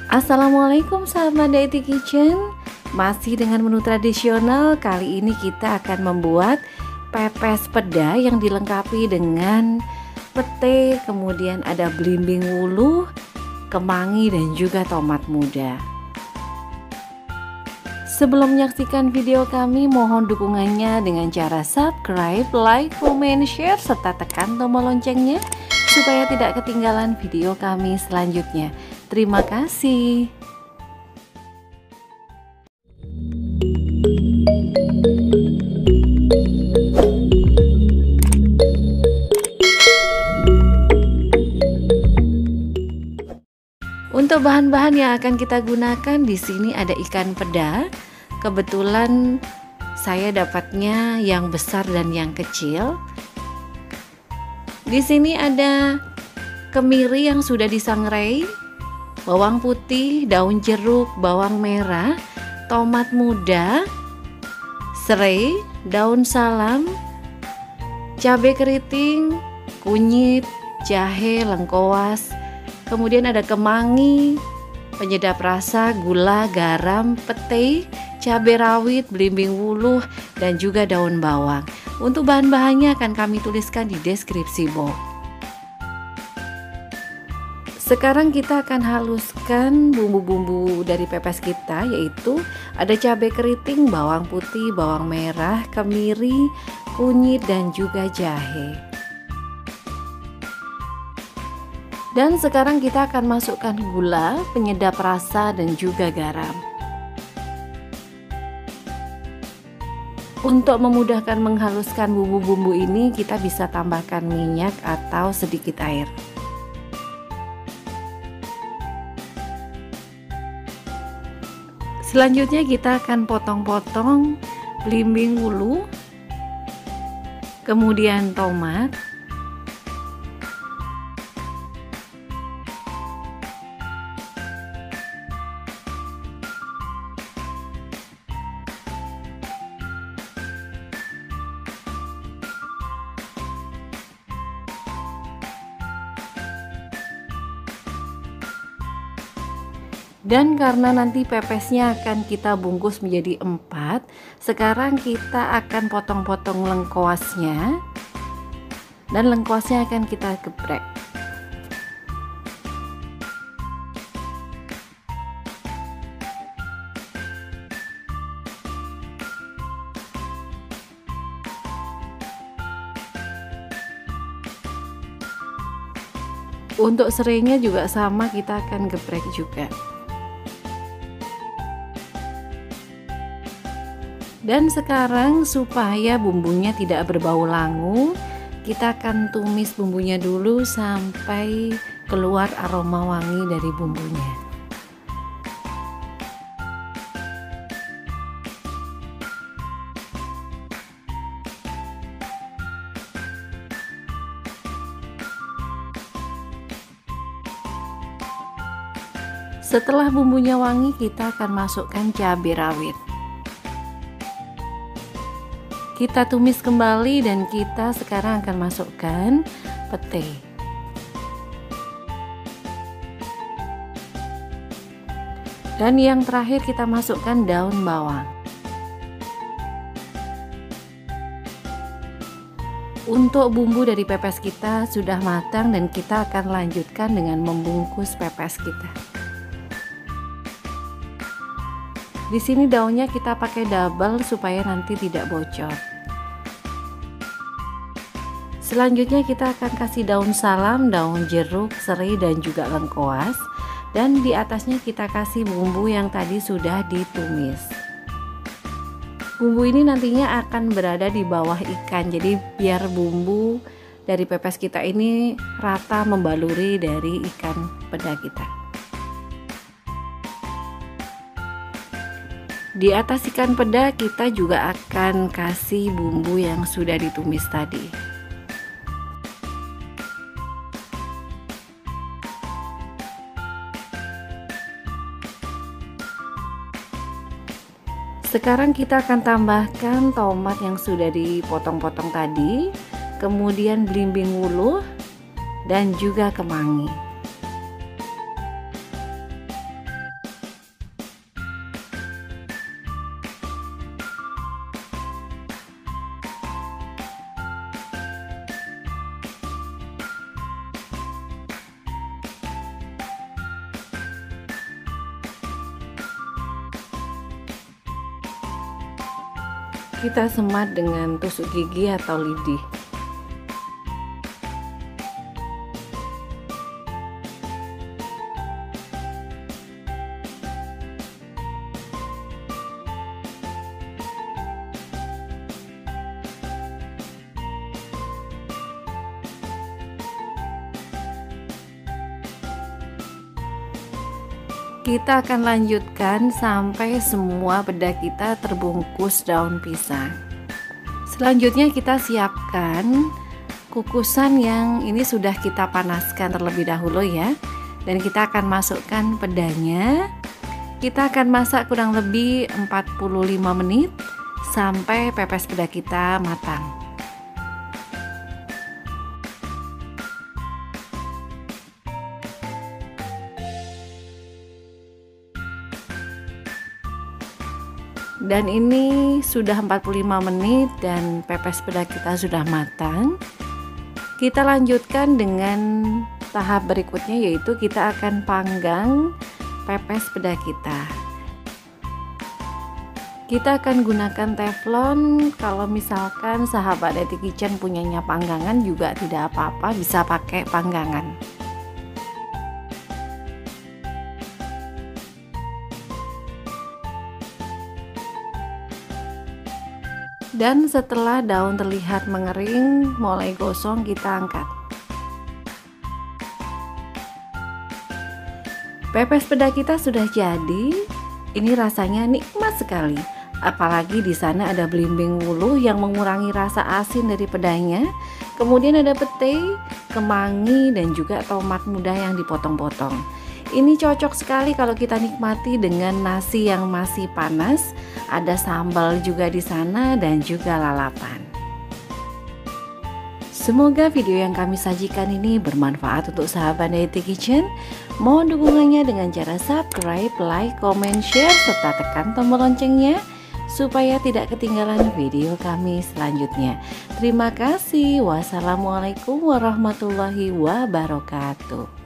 Assalamualaikum sahabat Daity Kitchen. Masih dengan menu tradisional. Kali ini kita akan membuat pepes peda yang dilengkapi dengan pete, kemudian ada belimbing wuluh, kemangi dan juga tomat muda. Sebelum menyaksikan video kami, mohon dukungannya dengan cara subscribe, like, comment, share, serta tekan tombol loncengnya supaya tidak ketinggalan video kami selanjutnya. Terima kasih. Untuk bahan-bahan yang akan kita gunakan di sini ada ikan peda. Kebetulan saya dapatnya yang besar dan yang kecil. Di sini ada kemiri yang sudah disangrai, bawang putih, daun jeruk, bawang merah, tomat muda, serai, daun salam, cabai keriting, kunyit, jahe, lengkoas, kemudian ada kemangi, penyedap rasa, gula, garam, pete, cabai rawit, belimbing wuluh, dan juga daun bawang. Untuk bahan-bahannya akan kami tuliskan di deskripsi box. Sekarang kita akan haluskan bumbu-bumbu dari pepes kita, yaitu ada cabai keriting, bawang putih, bawang merah, kemiri, kunyit, dan juga jahe. Dan sekarang kita akan masukkan gula, penyedap rasa, dan juga garam. Untuk memudahkan menghaluskan bumbu-bumbu ini, kita bisa tambahkan minyak atau sedikit air. Selanjutnya kita akan potong-potong belimbing wuluh, kemudian tomat, dan karena nanti pepesnya akan kita bungkus menjadi 4, sekarang kita akan potong-potong lengkuasnya, dan lengkuasnya akan kita geprek. Untuk serainya juga sama, kita akan geprek juga. Dan sekarang supaya bumbunya tidak berbau langu, kita akan tumis bumbunya dulu sampai keluar aroma wangi dari bumbunya. Setelah bumbunya wangi, kita akan masukkan cabai rawit. Kita tumis kembali dan kita sekarang akan masukkan pete. Dan yang terakhir kita masukkan daun bawang. Untuk bumbu dari pepes kita sudah matang dan kita akan lanjutkan dengan membungkus pepes kita. Di sini daunnya kita pakai double supaya nanti tidak bocor. Selanjutnya kita akan kasih daun salam, daun jeruk, serai, dan juga lengkoas. Dan di atasnya kita kasih bumbu yang tadi sudah ditumis. Bumbu ini nantinya akan berada di bawah ikan, jadi biar bumbu dari pepes kita ini rata membaluri dari ikan peda kita. Di atas ikan peda kita juga akan kasih bumbu yang sudah ditumis tadi. Sekarang kita akan tambahkan tomat yang sudah dipotong-potong tadi, kemudian belimbing wuluh dan juga kemangi. kita semat dengan tusuk gigi atau lidi. Kita akan lanjutkan sampai semua peda kita terbungkus daun pisang. Selanjutnya kita siapkan kukusan yang ini sudah kita panaskan terlebih dahulu ya. Dan kita akan masukkan pedanya. Kita akan masak kurang lebih 45 menit sampai pepes peda kita matang. Dan ini sudah 45 menit dan pepes peda kita sudah matang. Kita lanjutkan dengan tahap berikutnya, yaitu kita akan panggang pepes peda kita. Kita akan gunakan teflon. Kalau misalkan sahabat Detik Kitchen punyanya panggangan juga tidak apa-apa, bisa pakai panggangan. Dan setelah daun terlihat mengering, mulai gosong, kita angkat. Pepes peda kita sudah jadi. Ini rasanya nikmat sekali. Apalagi di sana ada belimbing wuluh yang mengurangi rasa asin dari pedanya. Kemudian ada pete, kemangi, dan juga tomat muda yang dipotong-potong. Ini cocok sekali kalau kita nikmati dengan nasi yang masih panas. Ada sambal juga di sana dan juga lalapan. Semoga video yang kami sajikan ini bermanfaat untuk sahabat Detik Kitchen. Mohon dukungannya dengan cara subscribe, like, comment, share, serta tekan tombol loncengnya supaya tidak ketinggalan video kami selanjutnya. Terima kasih. Wassalamualaikum warahmatullahi wabarakatuh.